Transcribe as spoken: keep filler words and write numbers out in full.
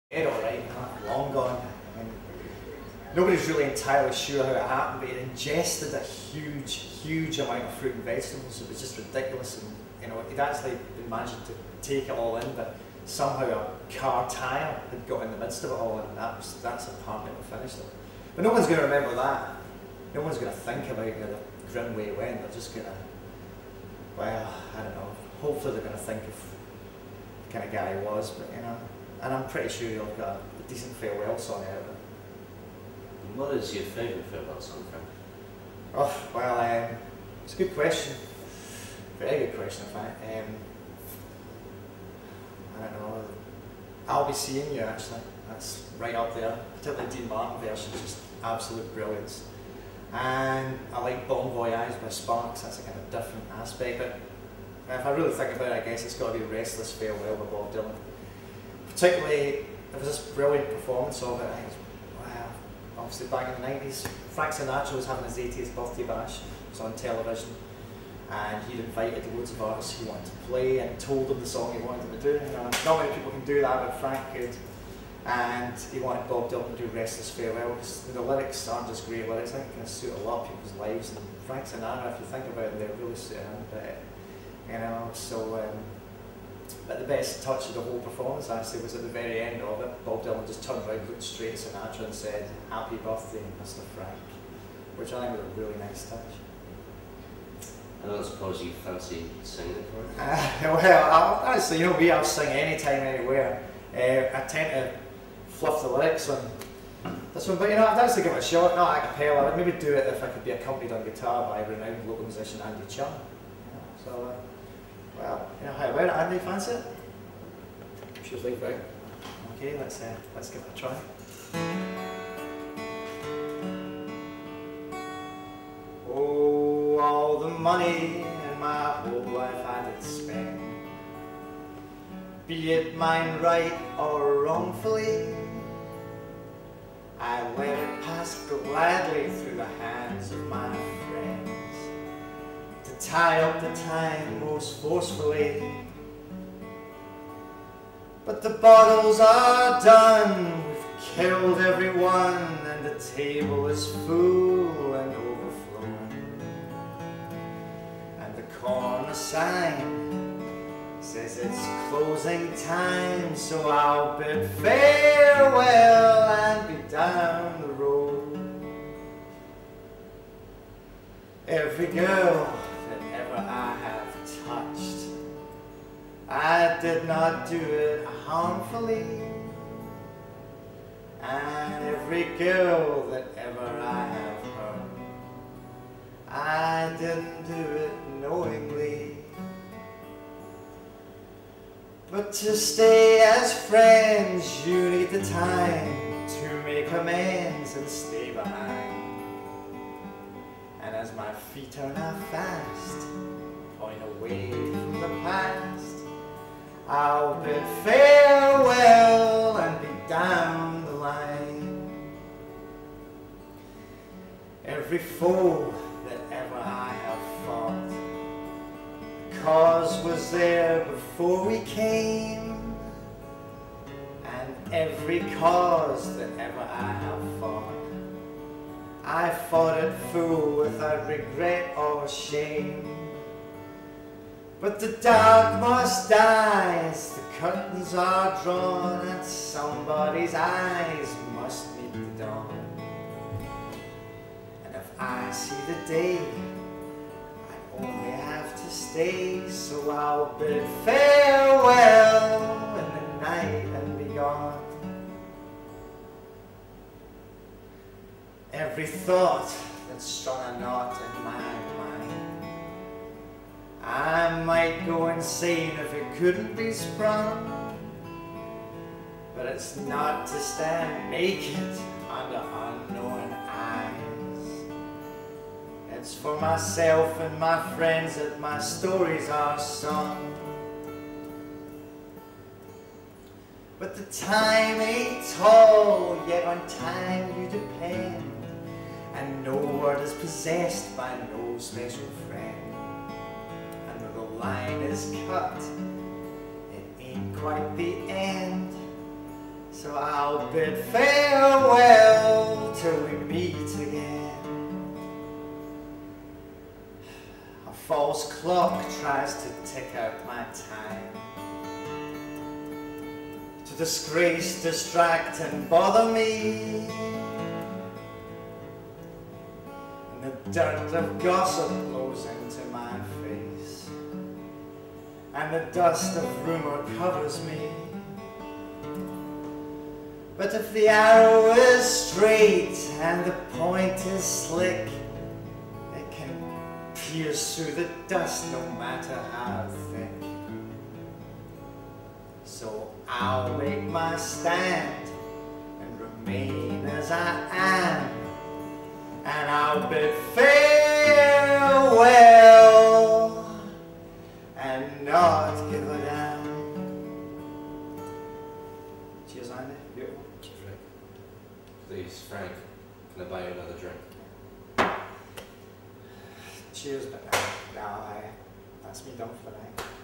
Dead alright, long gone. I mean, nobody's really entirely sure how it happened, but it ingested a huge, huge amount of fruit and vegetables. It was just ridiculous, and you know, he'd actually been managing to take it all in, but somehow a car tyre had got in the midst of it all, and that was, that's apparently what finished it. But no one's going to remember that. No one's going to think about the grim way it went. They're just going to, well, I don't know, hopefully they're going to think of the kind of guy he was, but you know. And I'm pretty sure you'll got a decent farewell song out of it. What is your favourite farewell song, Frank? Oh, well, um, it's a good question. Very good question, in fact. Um, I don't know. I'll Be Seeing You, actually. That's right up there. Particularly Dean Martin version, just absolute brilliance. And I like Bon Voyage by Sparks. That's a kind of different aspect. But if I really think about it, I guess it's got to be Restless Farewell by Bob Dylan. Particularly, there was this brilliant performance of it. I think it was, wow, obviously back in the nineties, Frank Sinatra was having his eightieth birthday bash. It was on television, and he'd invited loads of artists he wanted to play and told them the song he wanted them to do. You know, not many people can do that, but Frank could. And he wanted Bob Dylan to do Restless Farewell, because the lyrics aren't just great lyrics. I think it can suit a lot of people's lives. And Frank Sinatra, if you think about it, they're really suiting him. But you know, so. Um, But the best touch of the whole performance actually was at the very end of it. Bob Dylan just turned around, looked straight at Sinatra and said, "Happy birthday, Mister Frank," which I think was a really nice touch. I don't suppose you fancy singing it for it? Uh, well, I, honestly, you know me, I'll sing anytime, anywhere. Uh, I tend to fluff the lyrics on this one, but you know, I'd actually give it a shot, not a cappella. I'd maybe do it if I could be accompanied on guitar by renowned local musician Andy Chung. You know, so. Uh, Well, you know, how about it? Andy, fancy it? Sure thing, Frank. Okay, let's uh, let's give it a try. Oh, all the money in my whole life I did spend, be it mine right or wrongfully, I let it pass gladly through the hands of my friends, to tie up the time most forcefully. But the bottles are done, we've killed everyone, and the table is full and overflowing. And the corner sign says it's closing time, so I'll bid farewell and be down the road. Every girl that ever I have touched, I did not do it harmfully, and every girl that ever I have hurt, I didn't do it knowingly. But to stay as friends, you need the time to make amends and stay behind. And as my feet are now fast, point away from the past, I'll bid farewell and be down the line. Every foe that ever I have fought, the cause was there before we came, and every cause that ever I have fought, I fought it full without regret or shame. But the dark must die as the curtains are drawn, and somebody's eyes must meet the dawn. And if I see the day, I only have to stay, so I'll bid farewell in the night and be gone. Every thought that's strung a knot in my mind, I might go insane if it couldn't be sprung, but it's not to stand naked under unknown eyes. It's for myself and my friends that my stories are sung. But the time ain't tall, yet on time you depend, and no word is possessed by no special friend. The line is cut, it ain't quite the end, So I'll bid farewell till we meet again. A false clock tries to tick out my time, to disgrace, distract and bother me. And the dirt of gossip blows into my face, and the dust of rumor covers me. But if the arrow is straight and the point is slick, it can pierce through the dust no matter how thick. So I'll make my stand and remain as I am, and I'll bid farewell and not give a damn. Cheers, Andy. Beautiful. Cheers, Rick. Please, Frank, can I buy you another drink? Cheers, but no, no, I, that's me done for the night.